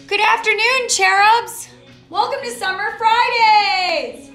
Good afternoon, cherubs. Welcome to Summer Fridays.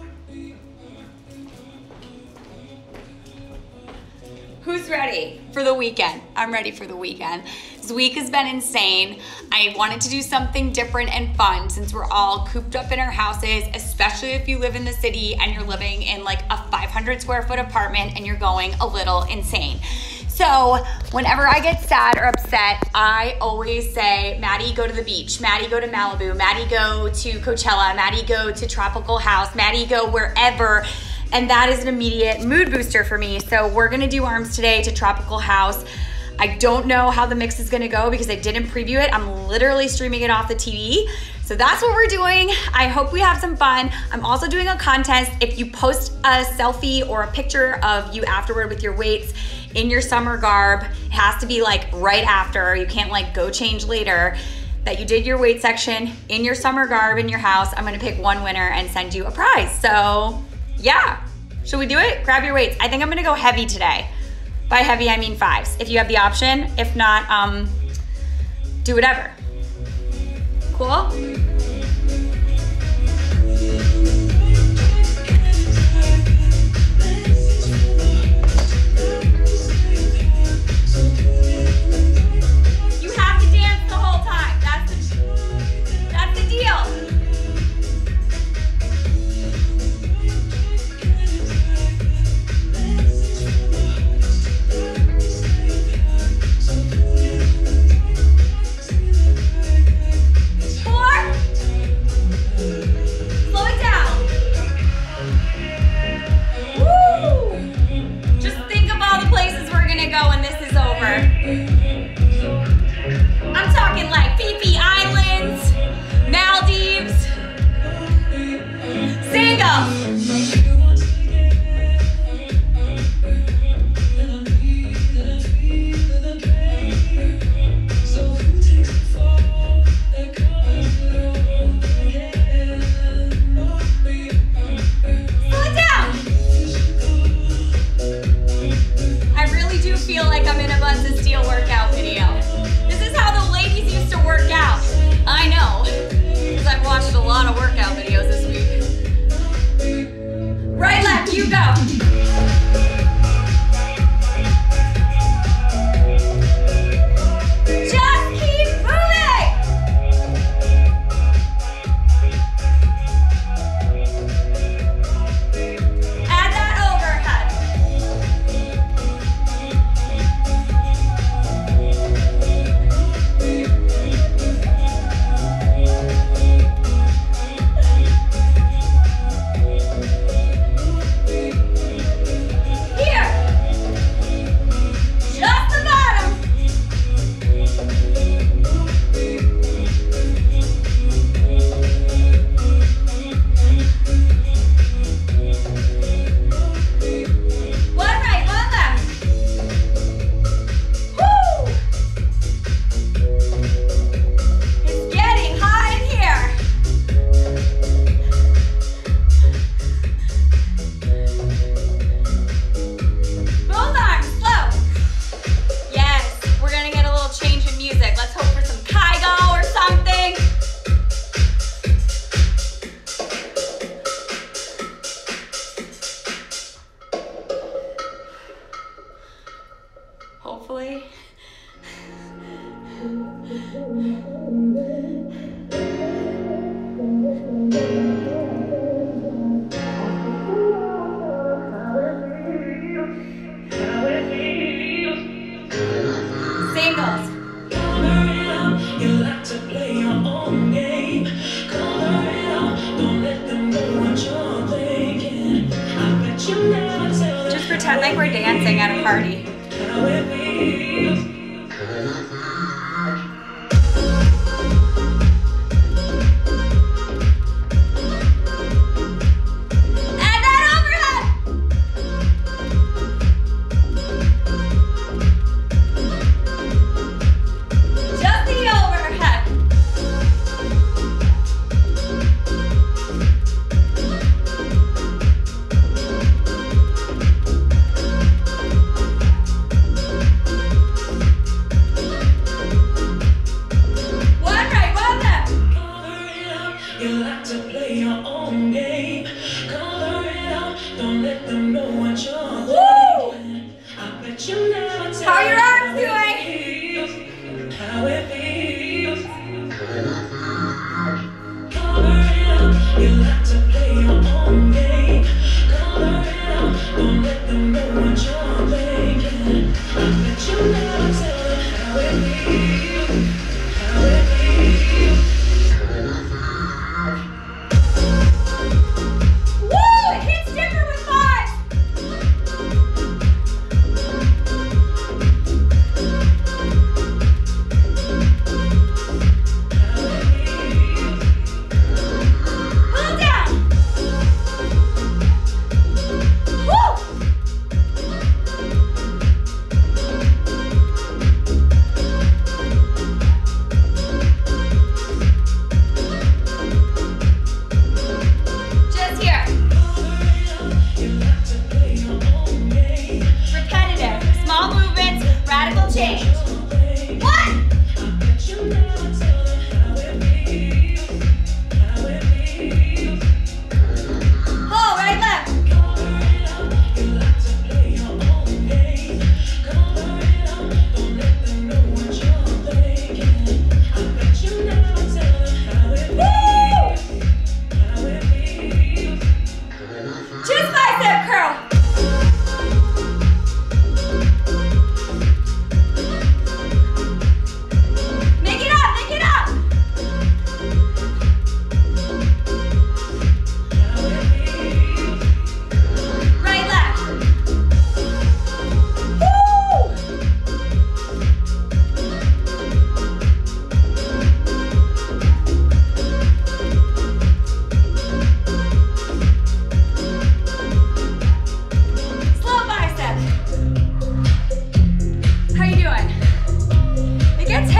Who's ready for the weekend? I'm ready for the weekend. This week has been insane. I wanted to do something different and fun since we're all cooped up in our houses, especially if you live in the city and you're living in like a 500 square foot apartment and you're going a little insane. So whenever I get sad or upset, I always say, Maddie, go to the beach. Maddie, go to Malibu. Maddie, go to Coachella. Maddie, go to Tropical House. Maddie, go wherever. And that is an immediate mood booster for me. So we're gonna do arms today to Tropical House. I don't know how the mix is gonna go because I didn't preview it. I'm literally streaming it off the TV. So that's what we're doing. I hope we have some fun. I'm also doing a contest. If you post a selfie or a picture of you afterward with your weights in your summer garb, it has to be like right after. You can't like go change later. That you did your weight section in your summer garb in your house. I'm gonna pick one winner and send you a prize. So yeah, should we do it? Grab your weights. I think I'm gonna go heavy today. By heavy, I mean 5s. If you have the option. If not, do whatever. Cool? You have to dance the whole time. That's the deal. I'm talking like Phi Islands, Maldives, Singapore. Slow it down. I really do feel like I'm in a Buns of Steel workout video. This is how the ladies used to work out. I know, because I've watched a lot of workout videos this week. Right, left, you go. Just keep moving. Add that overhead. Hopefully. Singles. Just pretend like we're dancing at a party.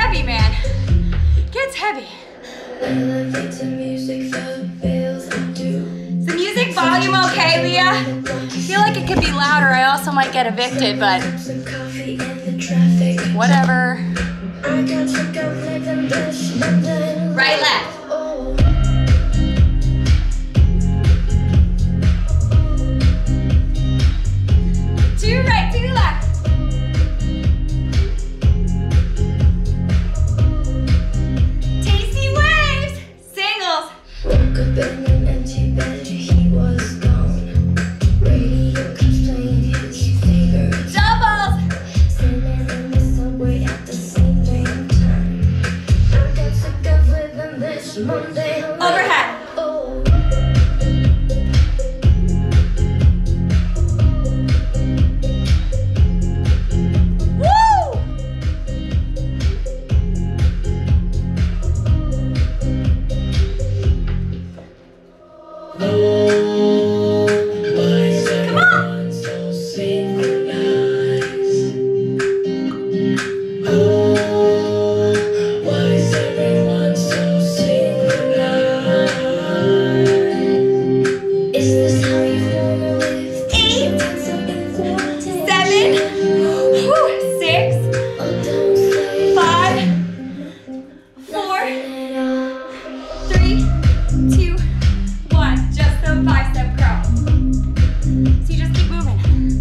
heavy, man. Gets heavy. Is the music volume okay, Leah? I feel like it could be louder. I also might get evicted, but whatever. Right, left. Two right, two left. Tasty waves. Singles. Woke up in an empty bed, he was gone. Radio keeps playing his favorite. Doubles. Sitting in the subway at the same damn time. I got sick of living this Monday. Overhead. Oh. Woo! Come on! Is this how you wanna live? 8, Something important. 7, 6, Oh, don't say 5, 4, it all. 3, 2, 1. Just the bicep curl. So you just keep moving.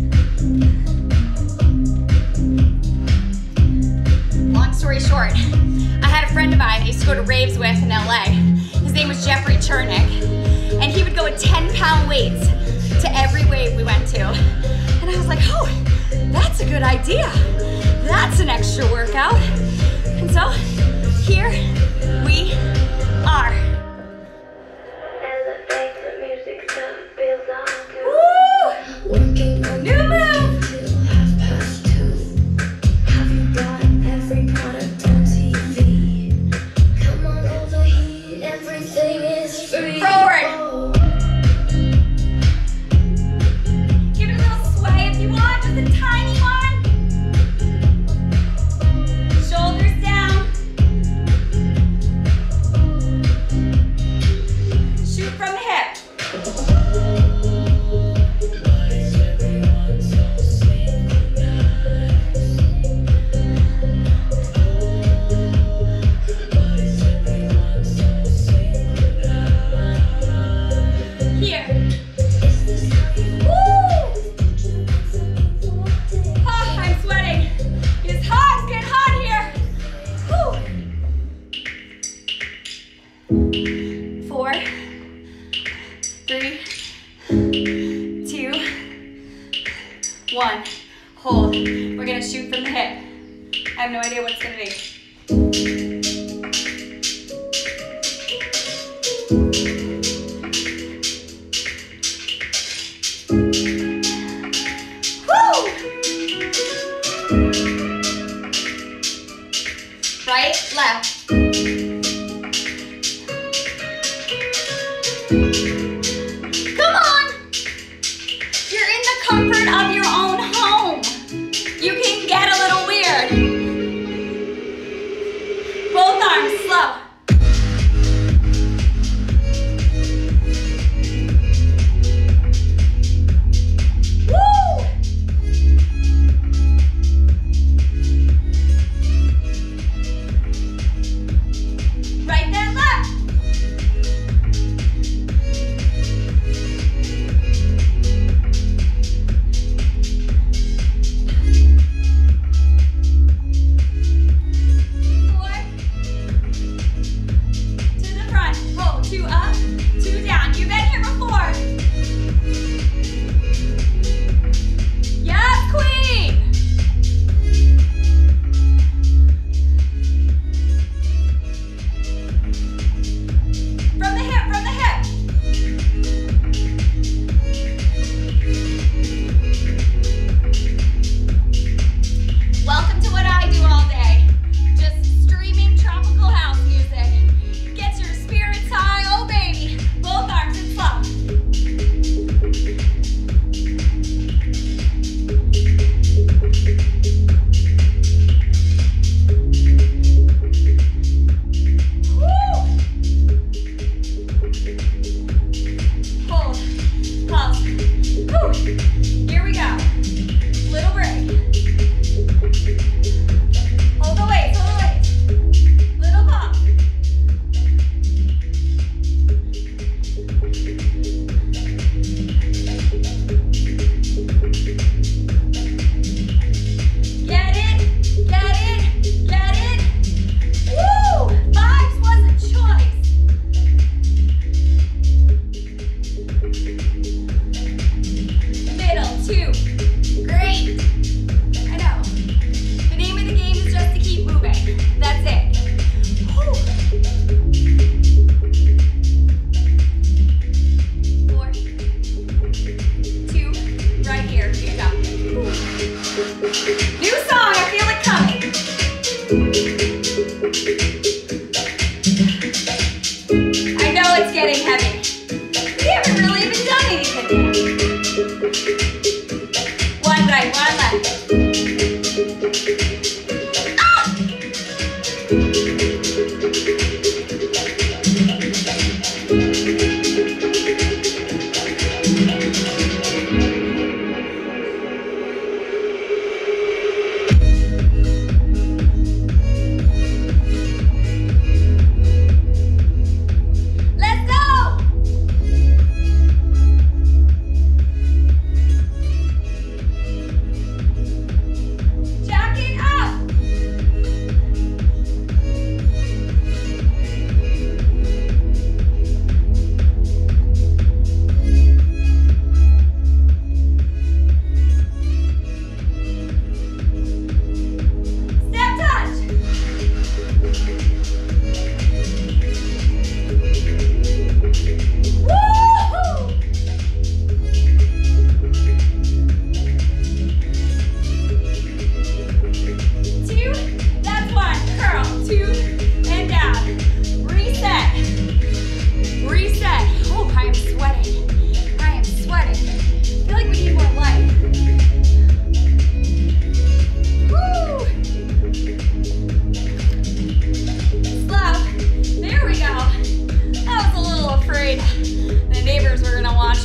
Long story short, I had a friend of mine I used to go to raves with in LA. His name was Jeffrey Chernick, and he would go with 10-pound weights to every rave we went to. And I was like, oh, that's a good idea. That's an extra workout. And so here we are. Elevate the music stuff feels all good. Woo! Working on New move. till 2:30. Have you got every product on TV? Come on over here, everything is free. Forward. Oh. Give it a little sway if you want, just a tiny one. Shoulders down. Shoot from the hip. Here. Woo! Oh, I'm sweating. It's hot. It's getting hot here. Woo. 4, 3, 2, 1. Hold. We're gonna shoot from the hip. I have no idea what it's gonna be. Woo! Right, left. Come on! You're in the comfort of your own home. You can get a little weird. Both arms, slow. Woo! Right then, left.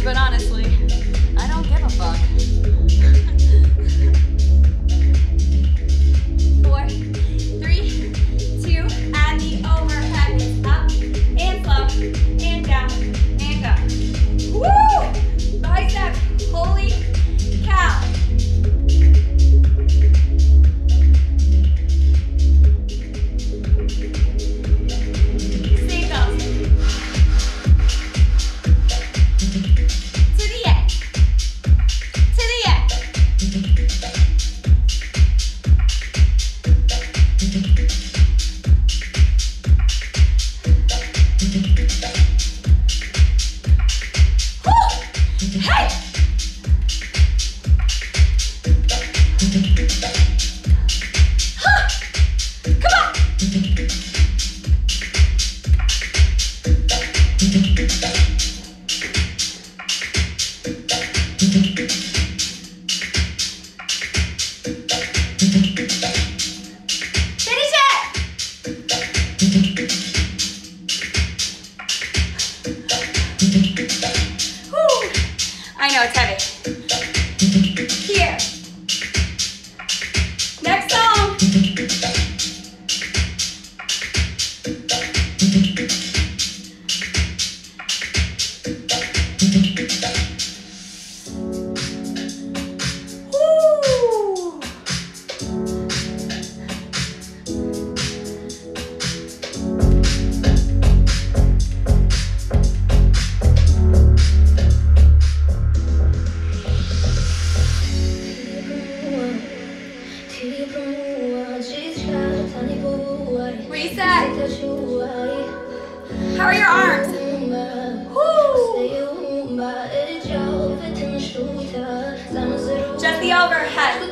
but honestly, I don't give a fuck. 4, 3, 2, and the overhead is up and slow and down and go. Woo! Bicep, holy cow. I know it's heavy. Here. Next song. Woo. Reset. How are your arms? Woo. Just the overhead.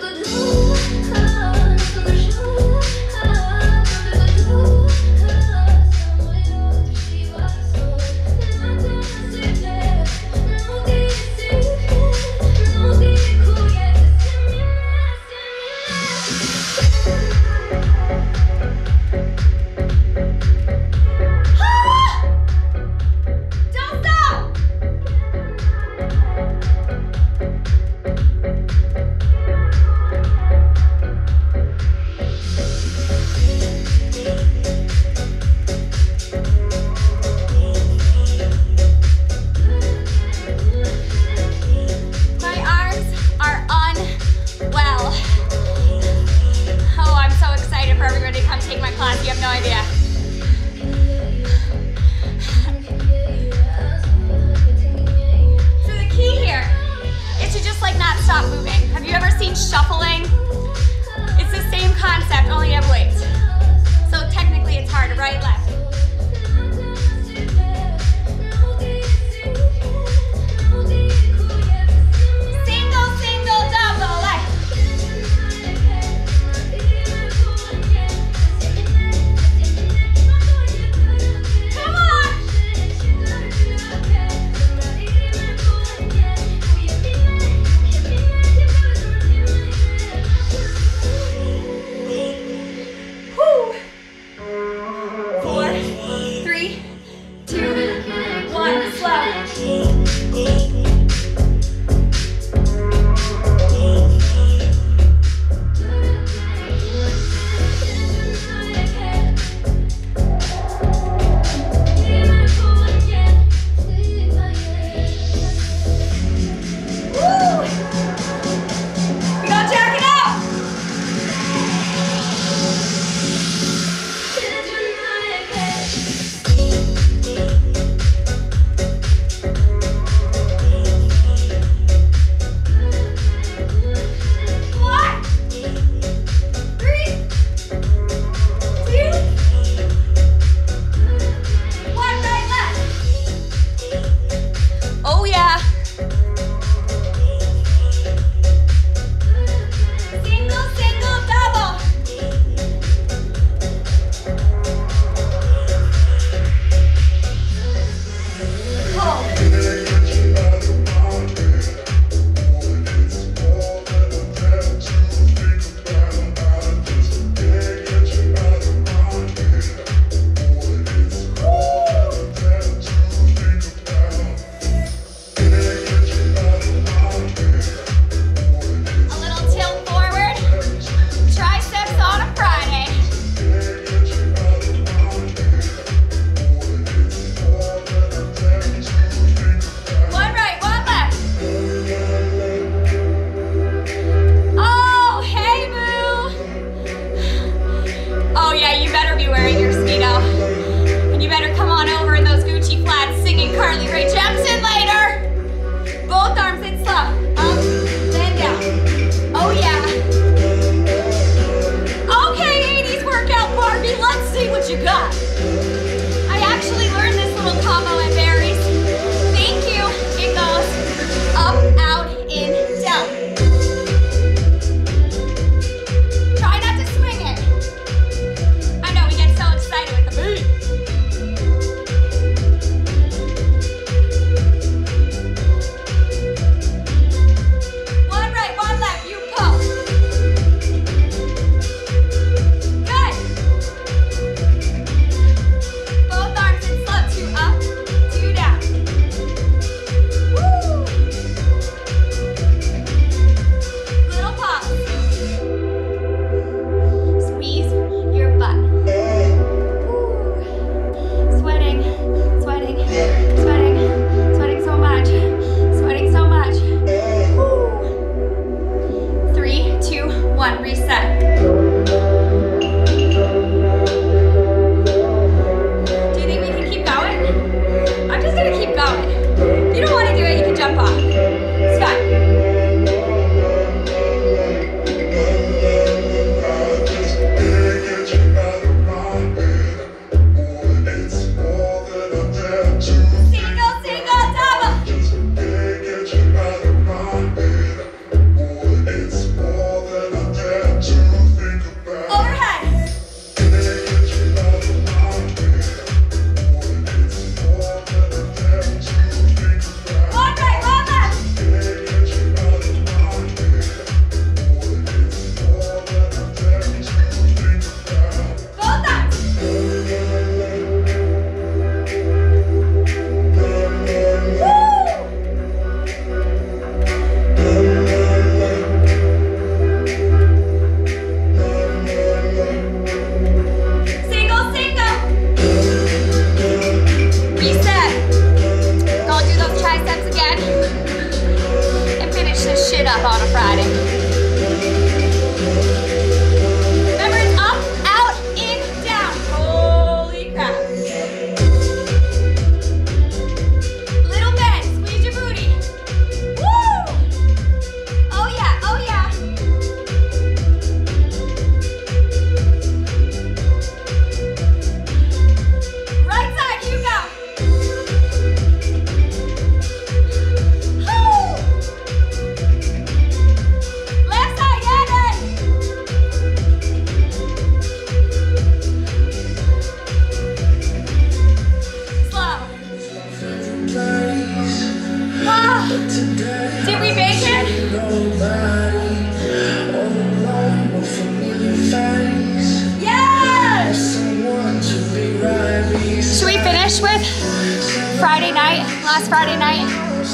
with Friday night, last Friday night.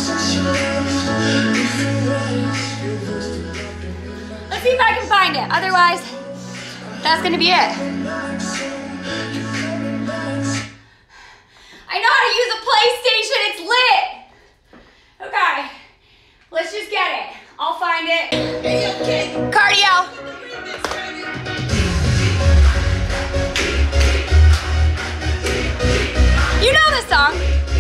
Let's see if I can find it. Otherwise, that's gonna be it. I know how to use a PlayStation, it's lit. Okay, let's just get it. I'll find it. Cardio. You know this song.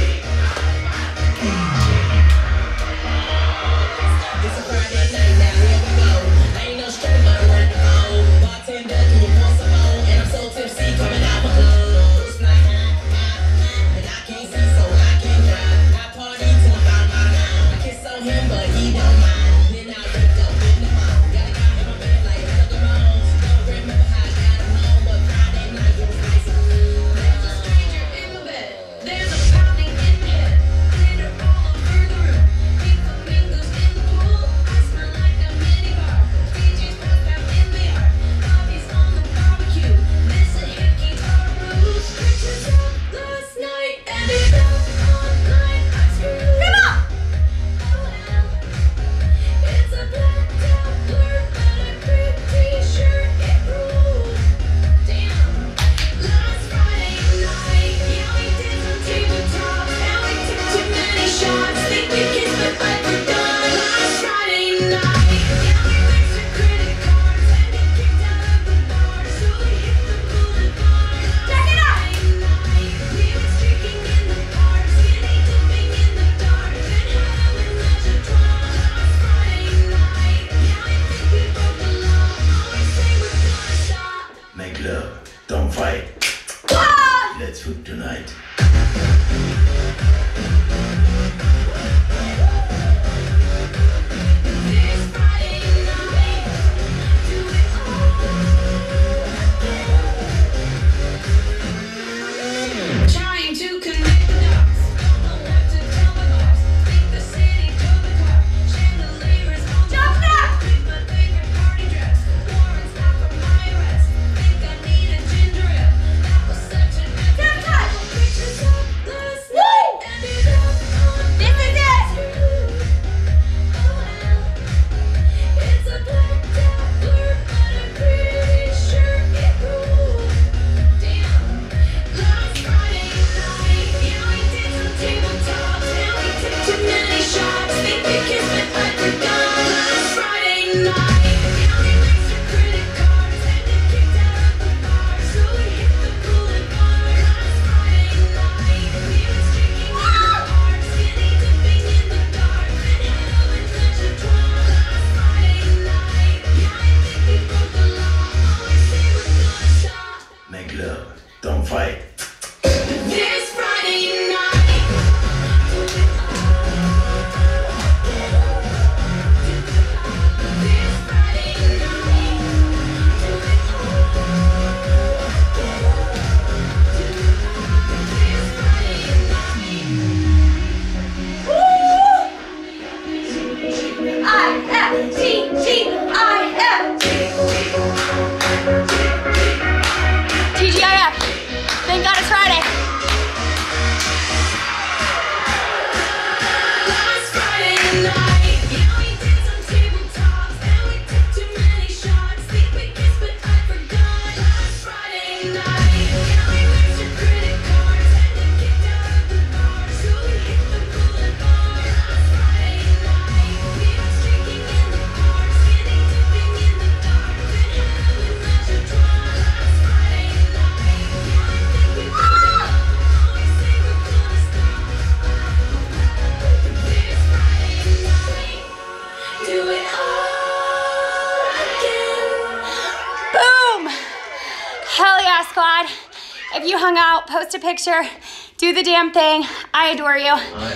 Squad. If you hung out, post a picture, do the damn thing. I adore you.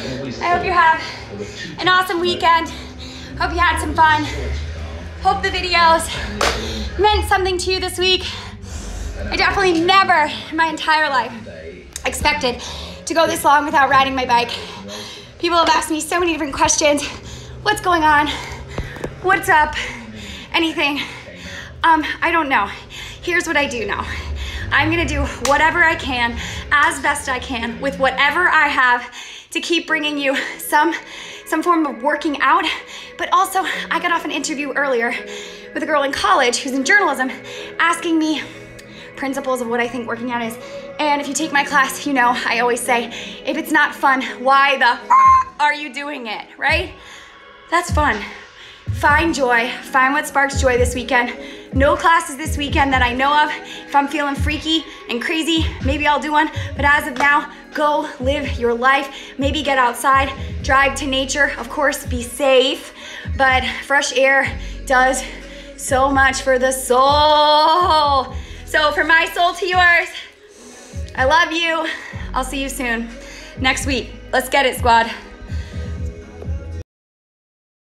I hope you have an awesome weekend. Hope you had some fun. Hope the videos meant something to you this week. I definitely never in my entire life expected to go this long without riding my bike. People have asked me so many different questions. What's going on? What's up? Anything. I don't know. Here's what I do know. I'm gonna do whatever I can, as best I can, with whatever I have to keep bringing you some form of working out. But also, I got off an interview earlier with a girl in college who's in journalism asking me principles of what I think working out is. And if you take my class, you know I always say, if it's not fun, why the are you doing it, right? That's fun. Find joy, find what sparks joy this weekend. No classes this weekend that I know of. If I'm feeling freaky and crazy, maybe I'll do one. But as of now, go live your life. Maybe get outside, drive to nature. Of course, be safe. But fresh air does so much for the soul. So from my soul to yours, I love you. I'll see you soon. Next week. Let's get it, squad.